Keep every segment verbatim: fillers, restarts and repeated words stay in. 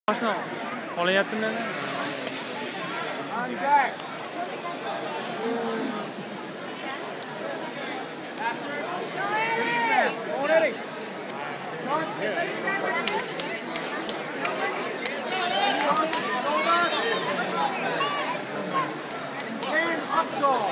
Başına olayattım ben. On back. Already. Game upsall.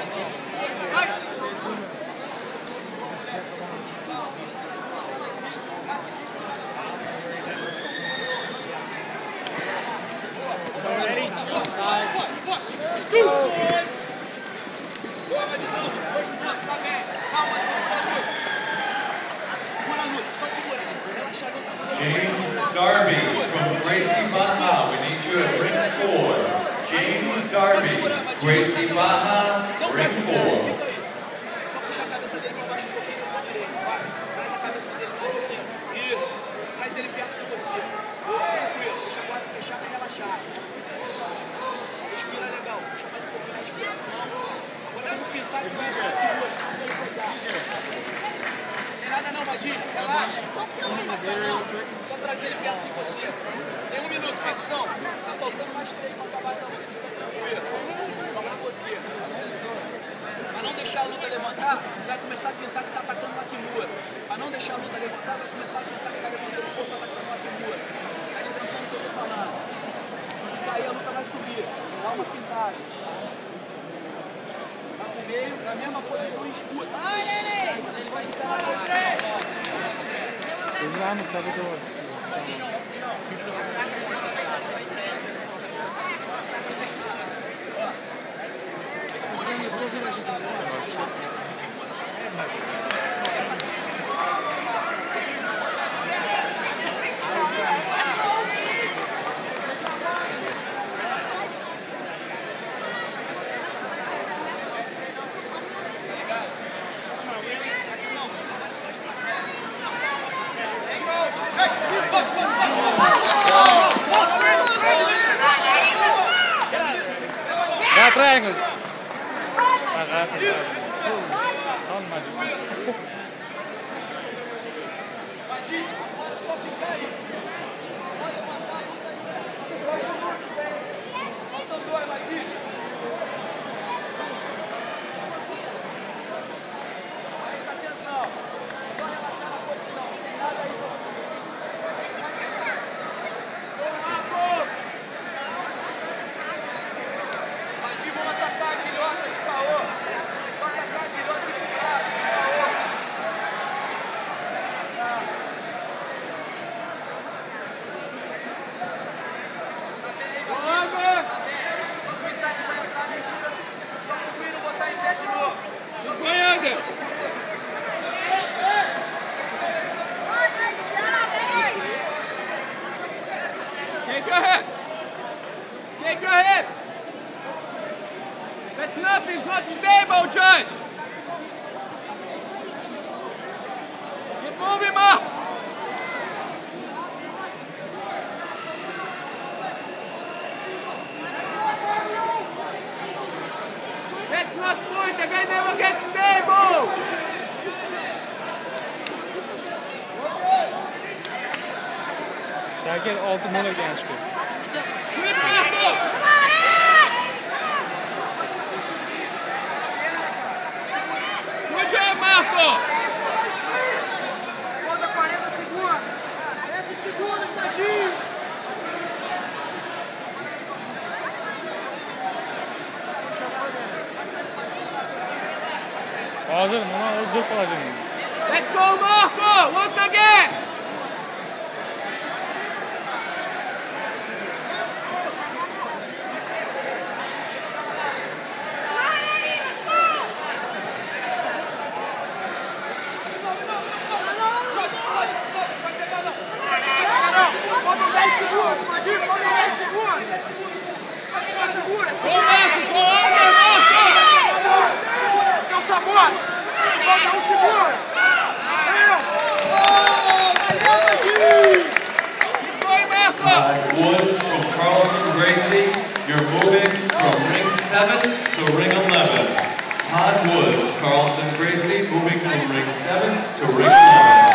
James Darby from Gracie Baja. We need you at ring four. James Darby, Gracie Baja, ring four. Só puxar a cabeça dele para baixo um pouquinho para direita. Vai. Traz a cabeça dele lá em cima. Isso. Traz ele perto de você. Tranquilo. Deixa a guarda fechada e relaxada. Respira legal. Puxa mais um pouquinho na respiração. Agora vamos fintar e vai agora aqui. Isso não tem coisa. Tem nada não, Vadinho. Relaxa. Não tem passar não. Só trazer ele perto de você. Tem um minuto, precisão. Tá faltando mais três para acabar essa luta. Fica tranquilo. Só pra você. Para não deixar a luta levantar, você vai começar a fintar que tá atacando o Nakamura. Para não deixar a luta levantar, vai começar a fintar que tá levantando o corpo atacando o Nakamura. Preste atenção no que eu tô falando. Se ficar aí, a luta vai subir. Dá uma fintada. Tá com o meio, na mesma posição e escuta. Ele vai encarar. Ele lá no tabu do outro. Ya triangle. Agak sound maju. Presta atenção. Só relaxar na posição. Não tem nada aí pra você. Vamos atacar aquele outro de caô. Só atacar aquele outro de braço, de caô. Só pensar que vai entrar a abertura. Só pro juiz não botar em pé de novo. Não foi, Ander. Escape your head. Escape your head. That's enough, he's not stable, John! Keep moving, Mark! That's not good, the guy never gets stable! Ya gel altı mola genç kız. Sweep, Marco! Good job, Marco! Falta quarenta segundos. quarenta segundos, Sadinho. Hazır mı? Ona o zırh alacağım. Let's go, Marco! Once again! Faltam dez segundos, imagina, faltam dez segundos. Só segura, Go, Marco! Go under, Marco! Fica o sabor. Falta um segundo. Keep going, Marco! Todd Woods from Carlson Gracie. You're moving from ring seven to ring eleven. Todd Woods, Carlson Gracie, moving from ring seven to ring eleven.